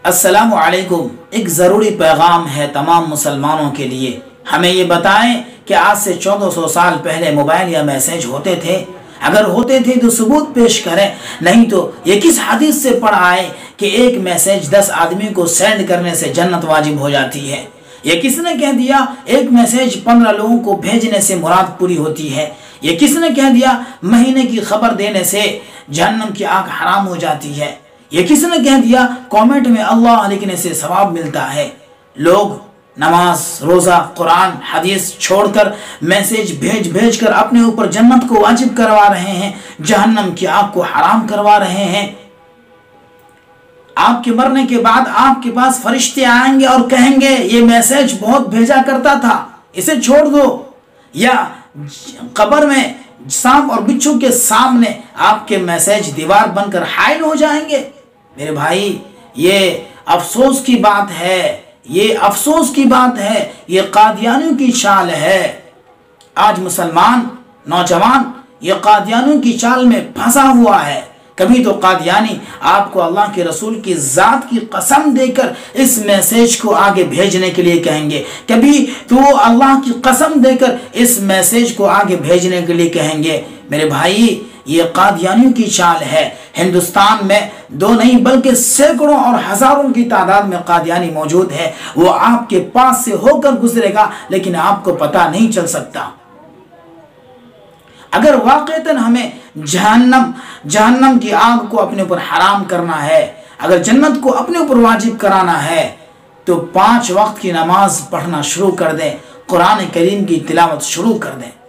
अस्सलामु अलैकुम। एक ज़रूरी पैगाम है तमाम मुसलमानों के लिए। हमें ये बताएं कि आज से 1400 साल पहले मोबाइल या मैसेज होते थे? अगर होते थे तो सबूत पेश करें, नहीं तो ये किस हदीस से पढ़ आए कि एक मैसेज 10 आदमी को सेंड करने से जन्नत वाजिब हो जाती है? ये किसने कह दिया एक मैसेज 15 लोगों को भेजने से मुराद पूरी होती है? ये किसने कह दिया महीने की खबर देने से जहन्नम की आग हराम हो जाती है? ये किसने कह दिया कमेंट में अल्लाह लिखने से सवाब मिलता है? लोग नमाज, रोजा, कुरान, हदीस छोड़कर मैसेज भेज कर अपने ऊपर जन्नत को वाजिब करवा रहे हैं, जहन्नम की आग को हराम करवा रहे हैं। आपके मरने के बाद आपके पास फरिश्ते आएंगे और कहेंगे ये मैसेज बहुत भेजा करता था, इसे छोड़ दो। या कब्र में सांप और बिच्छू के सामने आपके मैसेज दीवार बनकर हाइल हो जाएंगे। मेरे भाई, ये अफसोस की बात है, ये अफसोस की बात है, ये कादियानियों की चाल है। आज मुसलमान नौजवान ये कादियानियों की चाल में फंसा हुआ है। कभी तो कादियानी आपको अल्लाह के रसूल की जात की कसम देकर इस मैसेज को आगे भेजने के लिए कहेंगे, कभी तो वो अल्लाह की कसम देकर इस मैसेज को आगे भेजने के लिए कहेंगे। मेरे भाई, ये कादियानियों की चाल है। हिंदुस्तान में 2 नहीं बल्कि सैकड़ों और हजारों की तादाद में कादियानी मौजूद है। वो आपके पास से होकर गुजरेगा लेकिन आपको पता नहीं चल सकता। अगर वाकईतन हमें जहन्नम की आग को अपने ऊपर हराम करना है, अगर जन्नत को अपने ऊपर वाजिब कराना है, तो 5 वक्त की नमाज पढ़ना शुरू कर दें, कुरान करीम की तिलावत शुरू कर दें।